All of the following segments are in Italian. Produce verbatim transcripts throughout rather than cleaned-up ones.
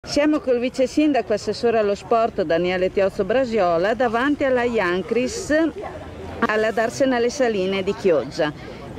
Siamo col vice sindaco assessore allo sport Daniele Tiozzo Brasiola davanti alla Iancris alla D'Arsenale Saline di Chioggia.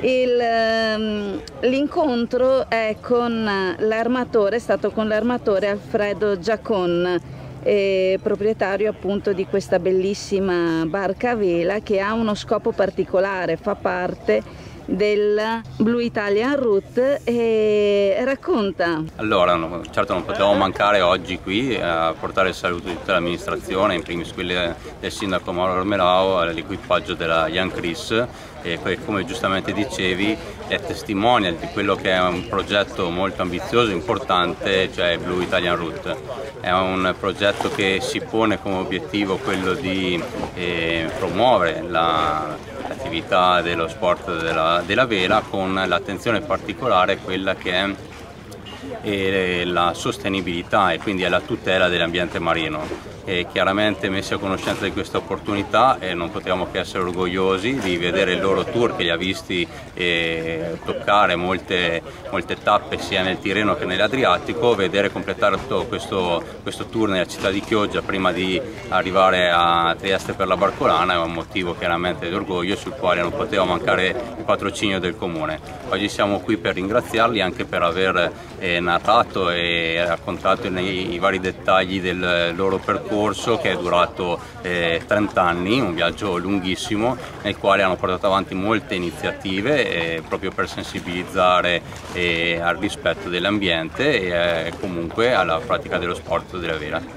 L'incontro è con l'armatore, è stato con l'armatore Alfredo Giacon, eh, proprietario appunto di questa bellissima barca a vela che ha uno scopo particolare, fa parte del Blue Italian Route, e racconta. Allora, no, certo non potevamo mancare oggi qui a portare il saluto di tutta l'amministrazione, in primis quelli del sindaco Mauro Armelao, all'equipaggio della Iancris, e poi, come giustamente dicevi, è testimonial di quello che è un progetto molto ambizioso e importante, cioè Blue Italian Route. È un progetto che si pone come obiettivo quello di eh, promuovere la l'attività dello sport della, della vela, con l'attenzione particolare quella che è e la sostenibilità e quindi alla tutela dell'ambiente marino. E chiaramente messi a conoscenza di questa opportunità, e non potevamo che essere orgogliosi di vedere il loro tour che li ha visti eh, toccare molte, molte tappe sia nel Tirreno che nell'Adriatico, vedere completare tutto questo, questo tour nella città di Chioggia prima di arrivare a Trieste per la Barcolana è un motivo chiaramente di orgoglio sul quale non poteva mancare il patrocinio del Comune. Oggi siamo qui per ringraziarli anche per aver eh, narrato e raccontato nei, i vari dettagli del loro percorso, che è durato eh, trenta anni, un viaggio lunghissimo nel quale hanno portato avanti molte iniziative eh, proprio per sensibilizzare eh, al rispetto dell'ambiente e eh, comunque alla pratica dello sport della vela.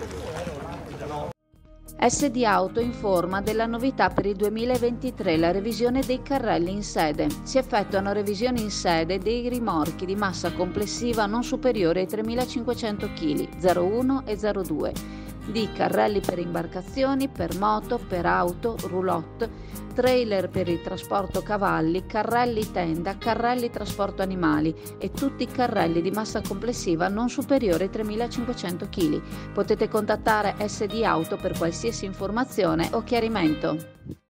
S D Auto informa della novità per il duemilaventitré, la revisione dei carrelli in sede. Si effettuano revisioni in sede dei rimorchi di massa complessiva non superiore ai tremilacinquecento chili, zero uno e zero due, di carrelli per imbarcazioni, per moto, per auto, roulotte, trailer per il trasporto cavalli, carrelli tenda, carrelli trasporto animali e tutti i carrelli di massa complessiva non superiore ai tremilacinquecento chili. Potete contattare S D Auto per qualsiasi informazione o chiarimento.